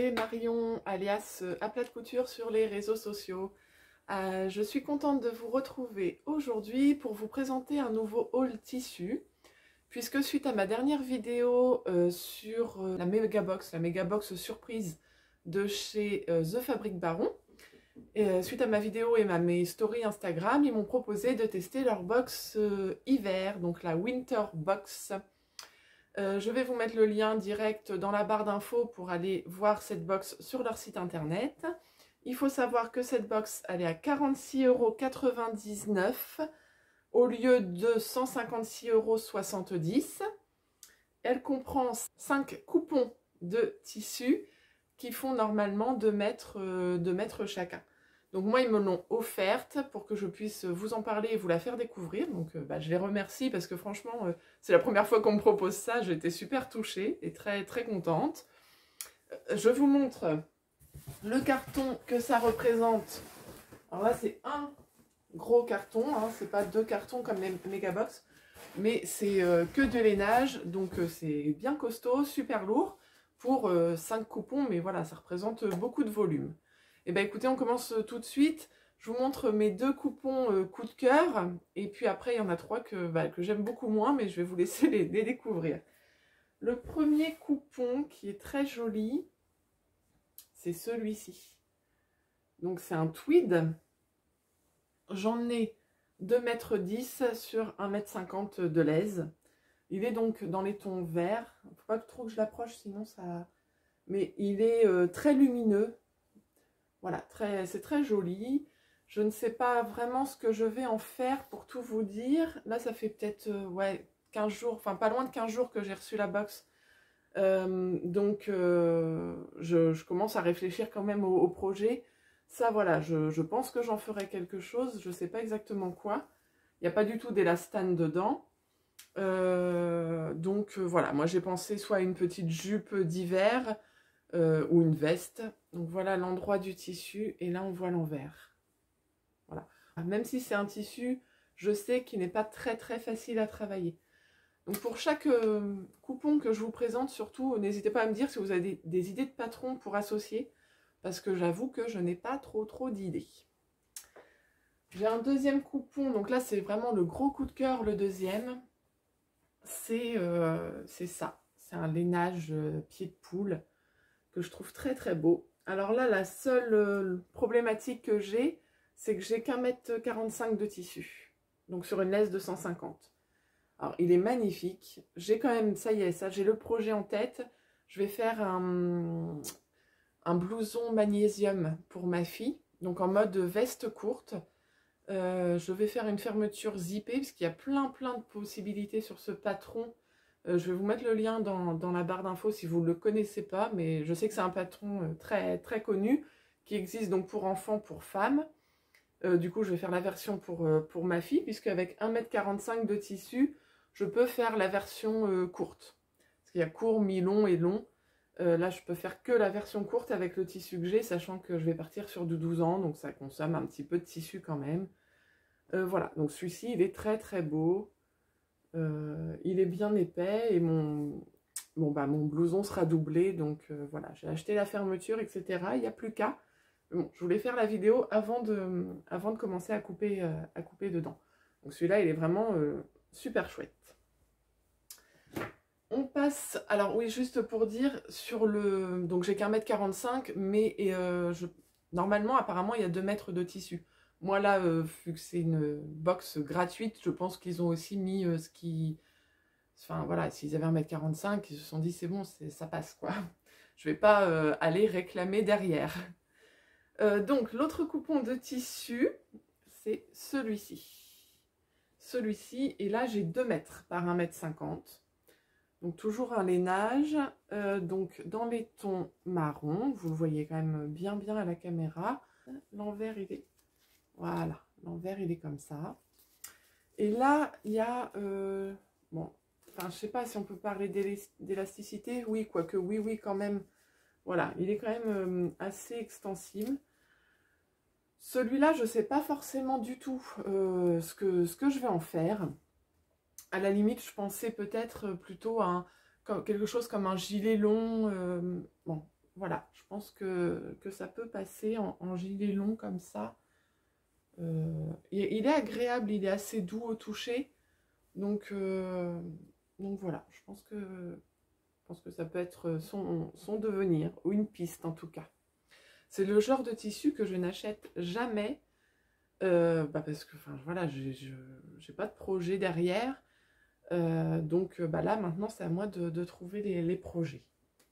c'est Marion, alias à plat de couture sur les réseaux sociaux. Je suis contente de vous retrouver aujourd'hui pour vous présenter un nouveau haul tissu, puisque suite à ma dernière vidéo sur la méga box surprise de chez The Fabric Baron, suite à ma vidéo et mes stories Instagram, ils m'ont proposé de tester leur box hiver, donc la Winter Box. Je vais vous mettre le lien direct dans la barre d'infos pour aller voir cette box sur leur site internet. Il faut savoir que cette box, elle est à 46,99 € au lieu de 156,70 €. Elle comprend 5 coupons de tissu qui font normalement 2 mètres chacun. Donc moi, ils me l'ont offerte pour que je puisse vous en parler et vous la faire découvrir. Donc je les remercie parce que franchement, c'est la première fois qu'on me propose ça. J'étais super touchée et très, très contente. Je vous montre le carton que ça représente. Alors là, c'est un gros carton. Hein, c'est pas 2 cartons comme les Megabox. Mais c'est que de lainage. Donc c'est bien costaud, super lourd pour 5 coupons. Mais voilà, ça représente beaucoup de volume. Et bien écoutez, on commence tout de suite. Je vous montre mes 2 coupons coup de cœur. Et puis après, il y en a 3 que j'aime beaucoup moins, mais je vais vous laisser les découvrir. Le premier coupon qui est très joli, c'est celui-ci. Donc c'est un tweed. J'en ai 2,10 m sur 1,50 m de l'aise. Il est donc dans les tons verts. Il ne faut pas trop que je l'approche, sinon ça... Mais il est très lumineux. Voilà, c'est très joli. Je ne sais pas vraiment ce que je vais en faire pour tout vous dire. Là, ça fait peut-être 15 jours, enfin pas loin de 15 jours que j'ai reçu la box. Je commence à réfléchir quand même au projet. Ça, voilà, je pense que j'en ferai quelque chose. Je ne sais pas exactement quoi. Il n'y a pas du tout d'élastane dedans. Voilà, moi j'ai pensé soit à une petite jupe d'hiver, ou une veste. Donc voilà l'endroit du tissu et là on voit l'envers. Voilà. Même si c'est un tissu, je sais qu'il n'est pas très facile à travailler. Donc pour chaque coupon que je vous présente, surtout n'hésitez pas à me dire si vous avez des idées de patron pour associer, parce que j'avoue que je n'ai pas trop d'idées. J'ai un deuxième coupon, donc là c'est vraiment le gros coup de cœur, le deuxième. C'est ça, c'est un lainage pied de poule que je trouve très beau. Alors là, la seule problématique que j'ai, c'est que j'ai qu'1,45 m de tissu. Donc sur une laisse de 150. Alors il est magnifique. J'ai quand même, ça y est, ça j'ai le projet en tête. Je vais faire un blouson magnésium pour ma fille. Donc en mode veste courte. Je vais faire une fermeture zippée parce qu'il y a plein de possibilités sur ce patron. Je vais vous mettre le lien dans la barre d'infos si vous ne le connaissez pas, mais je sais que c'est un patron très connu, qui existe donc pour enfants, pour femmes. Du coup, je vais faire la version pour ma fille, puisque avec 1,45 m de tissu, je peux faire la version courte. Parce qu'il y a court, mi-long et long. Là, je peux faire que la version courte avec le tissu que j'ai, sachant que je vais partir sur du 12 ans, donc ça consomme un petit peu de tissu quand même. Voilà, donc celui-ci, il est très beau. Il est bien épais et mon blouson sera doublé, donc voilà, j'ai acheté la fermeture, etc. Il n'y a plus qu'à. Bon, je voulais faire la vidéo avant de commencer à couper dedans. Donc celui-là, il est vraiment super chouette. On passe, alors oui, juste pour dire, sur le... Donc j'ai qu'1,45 m, mais normalement, apparemment, il y a 2 mètres de tissu. Moi là, vu que c'est une box gratuite, je pense qu'ils ont aussi mis ce qui... Enfin voilà, s'ils avaient 1,45 m, ils se sont dit c'est bon, ça passe quoi. Je vais pas aller réclamer derrière. Donc l'autre coupon de tissu, c'est celui-ci. Celui-ci, et là j'ai 2 mètres par 1,50 m. Donc toujours un lainage, donc dans les tons marron, vous le voyez quand même bien à la caméra. L'envers il est... Voilà, l'envers il est comme ça. Et là, il y a... bon, enfin, je sais pas si on peut parler d'élasticité. Oui, quoique, oui, quand même. Voilà, il est quand même assez extensible. Celui-là, je sais pas forcément du tout ce que je vais en faire. À la limite, je pensais peut-être plutôt à quelque chose comme un gilet long. Bon, voilà, je pense que ça peut passer en gilet long comme ça. Il est agréable, il est assez doux au toucher. Donc voilà, je pense que ça peut être son devenir, ou une piste en tout cas. C'est le genre de tissu que je n'achète jamais, parce que voilà, j'ai pas de projet derrière. Donc là maintenant c'est à moi de trouver les projets.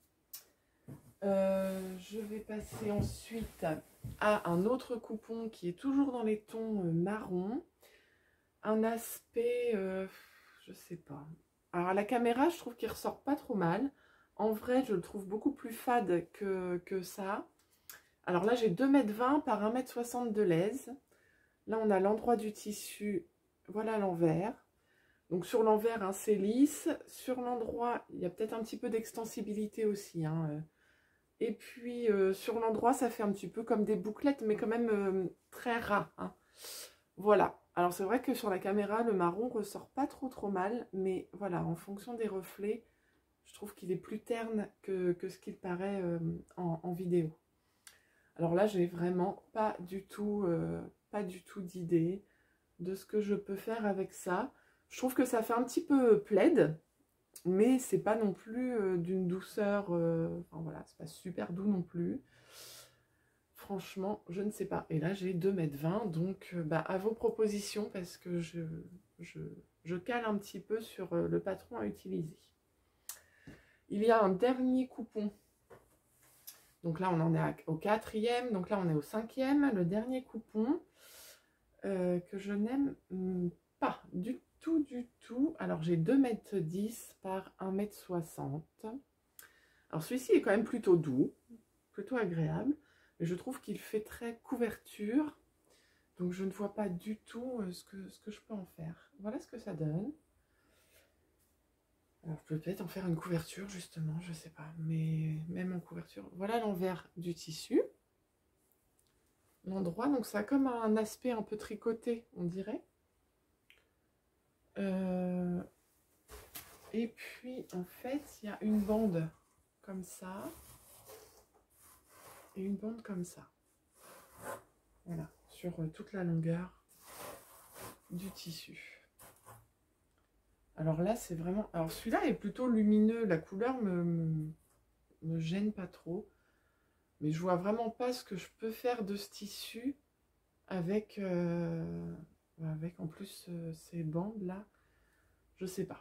Je vais passer ensuite à un autre coupon qui est toujours dans les tons marron. Un aspect, je sais pas. Alors à la caméra, je trouve qu'il ressort pas trop mal. En vrai, je le trouve beaucoup plus fade que ça. Alors là, j'ai 2,20 m par 1,60 m de laise. Là, on a l'endroit du tissu, voilà l'envers. Donc sur l'envers, hein, c'est lisse. Sur l'endroit, il y a peut-être un petit peu d'extensibilité aussi. Hein. Et puis sur l'endroit, ça fait un petit peu comme des bouclettes, mais quand même très ras. Hein. Voilà. Alors c'est vrai que sur la caméra, le marron ressort pas trop mal. Mais voilà, en fonction des reflets, je trouve qu'il est plus terne que ce qu'il paraît en vidéo. Alors là, j'ai vraiment pas du tout d'idée de ce que je peux faire avec ça. Je trouve que ça fait un petit peu plaid, mais c'est pas non plus d'une douceur, enfin voilà, c'est pas super doux non plus. Franchement, je ne sais pas. Et là, j'ai 2,20 m, donc à vos propositions, parce que je cale un petit peu sur le patron à utiliser. Il y a un dernier coupon. Donc là, on en est au 4e, donc là, on est au 5e. Le dernier coupon que je n'aime pas du tout. Alors, j'ai 2,10 m par 1,60 m. Alors, celui-ci est quand même plutôt doux, plutôt agréable. Mais je trouve qu'il fait très couverture. Donc, je ne vois pas du tout ce que je peux en faire. Voilà ce que ça donne. Alors, je peux peut-être en faire une couverture, justement, je sais pas. Mais même en couverture, voilà l'envers du tissu. L'endroit, donc ça a comme un aspect un peu tricoté, on dirait. Et puis, en fait, il y a une bande comme ça. Et une bande comme ça. Voilà, sur toute la longueur du tissu. Alors là, c'est vraiment... Alors celui-là est plutôt lumineux, la couleur me gêne pas trop. Mais je vois vraiment pas ce que je peux faire de ce tissu avec en plus ces bandes là. Je sais pas.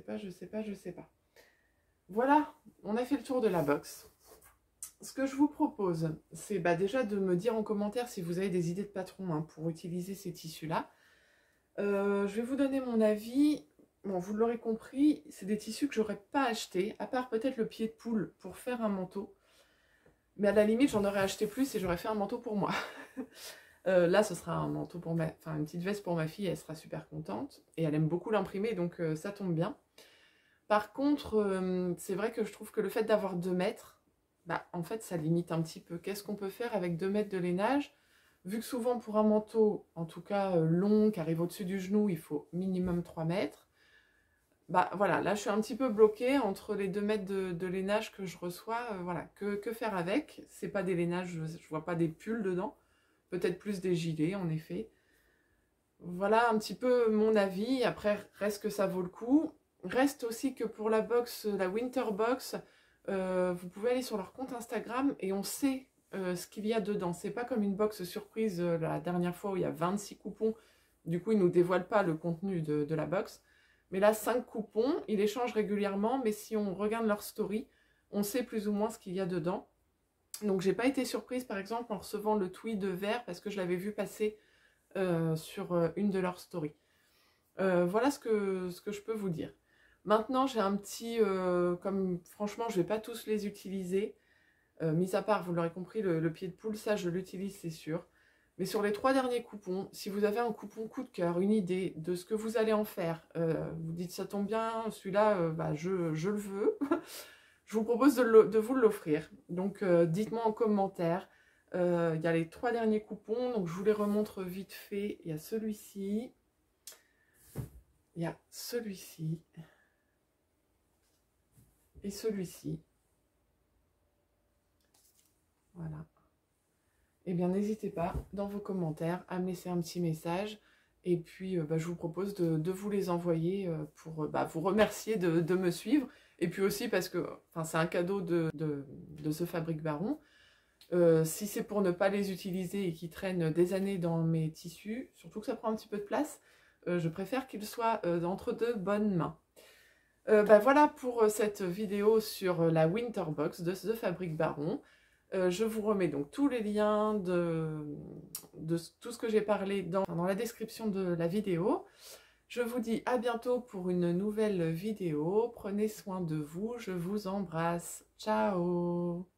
Voilà, on a fait le tour de la box. Ce que je vous propose, c'est déjà de me dire en commentaire si vous avez des idées de patron hein, pour utiliser ces tissus-là. Je vais vous donner mon avis. Bon, vous l'aurez compris, c'est des tissus que j'aurais pas acheté, à part peut-être le pied de poule pour faire un manteau. Mais à la limite, j'en aurais acheté plus et j'aurais fait un manteau pour moi. Là, ce sera un manteau pour une petite veste pour ma fille, elle sera super contente. Et elle aime beaucoup l'imprimer, donc ça tombe bien. Par contre, c'est vrai que je trouve que le fait d'avoir 2 mètres, en fait, ça limite un petit peu. Qu'est-ce qu'on peut faire avec 2 mètres de lainage? Vu que souvent, pour un manteau, en tout cas long, qui arrive au-dessus du genou, il faut minimum 3 mètres. Voilà, là, je suis un petit peu bloquée entre les 2 mètres de lainage que je reçois. Voilà, que faire avec? C'est pas des lainages, je vois pas des pulls dedans. Peut-être plus des gilets, en effet. Voilà un petit peu mon avis. Après, reste que ça vaut le coup. Reste aussi que pour la box, la Winter Box, vous pouvez aller sur leur compte Instagram et on sait ce qu'il y a dedans. C'est pas comme une box surprise la dernière fois où il y a 26 coupons. Du coup, ils ne nous dévoilent pas le contenu de la box. Mais là, 5 coupons, ils les changent régulièrement. Mais si on regarde leur story, on sait plus ou moins ce qu'il y a dedans. Donc, j'ai pas été surprise, par exemple, en recevant le tweed vert parce que je l'avais vu passer sur une de leurs stories. Voilà ce que je peux vous dire. Maintenant, j'ai un petit... comme franchement, je ne vais pas tous les utiliser. Mis à part, vous l'aurez compris, le pied de poule, ça, je l'utilise, c'est sûr. Mais sur les 3 derniers coupons, si vous avez un coupon coup de cœur, une idée de ce que vous allez en faire, vous dites ça tombe bien, celui-là, je le veux, je vous propose de vous l'offrir. Donc, dites-moi en commentaire. Il y a les 3 derniers coupons, donc je vous les remontre vite fait. Il y a celui-ci, il y a celui-ci et celui-ci. Voilà. Eh bien, n'hésitez pas dans vos commentaires à me laisser un petit message. Et puis, je vous propose de vous les envoyer pour vous remercier de me suivre. Et puis aussi parce que c'est un cadeau de ce Fabrique Baron. Si c'est pour ne pas les utiliser et qu'ils traînent des années dans mes tissus, surtout que ça prend un petit peu de place, je préfère qu'ils soient entre de bonnes mains. Voilà pour cette vidéo sur la Winter Box de The Fabrique Baron. Je vous remets donc tous les liens de tout ce que j'ai parlé dans la description de la vidéo. Je vous dis à bientôt pour une nouvelle vidéo. Prenez soin de vous, je vous embrasse. Ciao!